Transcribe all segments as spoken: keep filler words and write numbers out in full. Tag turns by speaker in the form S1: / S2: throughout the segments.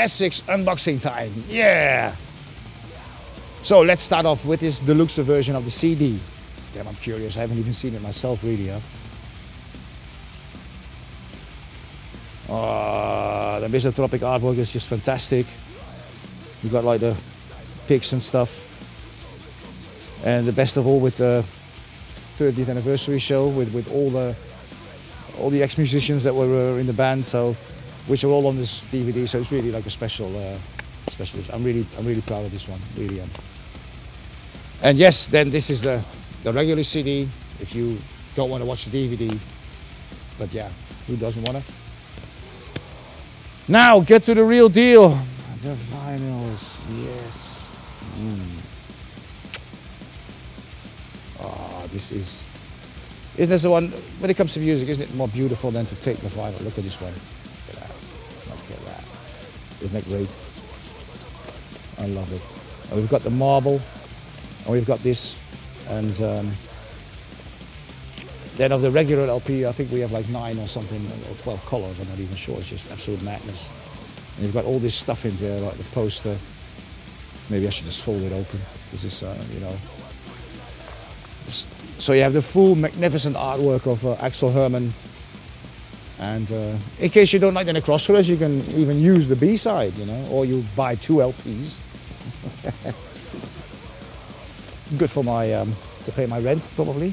S1: Asphyx unboxing time. Yeah! So let's start off with this deluxe version of the C D. Damn, I'm curious. I haven't even seen it myself, really. Huh? Uh, the Misanthropic artwork is just fantastic. You got like the pics and stuff. And the best of all with the thirtieth anniversary show with, with all the all the ex-musicians that were uh, in the band, so which are all on this D V D. So it's really like a special, uh, special. I'm really, I'm really proud of this one. Really am. And yes, then this is the the regular C D. If you don't want to watch the D V D, but yeah, who doesn't want to? Now get to the real deal. The vinyls, yes. Mm. Oh, this is. Isn't this the one? When it comes to music, isn't it more beautiful than to take the vinyl? Look at this one. Look at that. Look at that. Isn't that great? I love it. And we've got the marble, and we've got this, and um, then of the regular L P, I think we have like nine or something, or twelve colors. I'm not even sure. It's just absolute madness. And you've got all this stuff in there, like the poster. Maybe I should just fold it open. This is, uh, you know. So you have the full magnificent artwork of uh, Axel Herman. And uh, in case you don't like the Necrospheres, you can even use the B-side, you know, or you buy two L Ps. Good for my, um, to pay my rent, probably.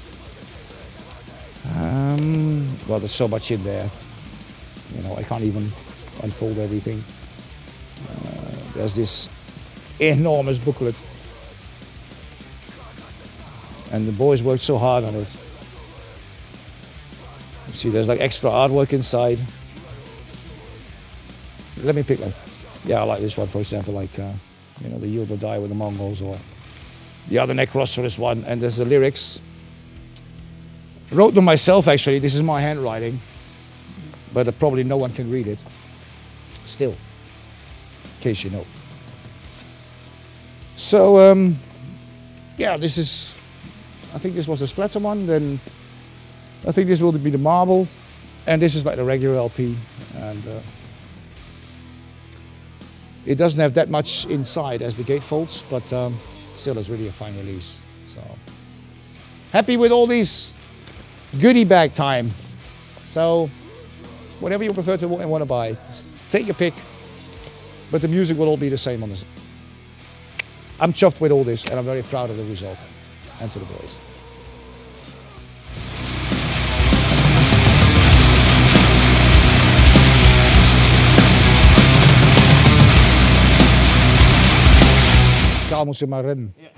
S1: Um, well, there's so much in there. You know, I can't even unfold everything. Uh, there's this enormous booklet. And the boys worked so hard on it. You see, there's like extra artwork inside. Let me pick one. Yeah, I like this one, for example, like, uh, you know, the Yield or Die with the Mongols, or the other Necrospheres one. And there's the lyrics. I wrote them myself, actually. This is my handwriting. But uh, probably no one can read it. Still, in case you know. So, um, yeah, this is, I think this was the splatter one. Then I think this will be the marble. And this is like the regular L P. And uh, it doesn't have that much inside as the gatefolds, but um, still is really a fine release. So, happy with all these goodie bag time. So, whatever you prefer to want to buy, take your pick. But the music will all be the same on this. I'm chuffed with all this, and I'm very proud of the result. And to the boys. Karl moest je maar rennen.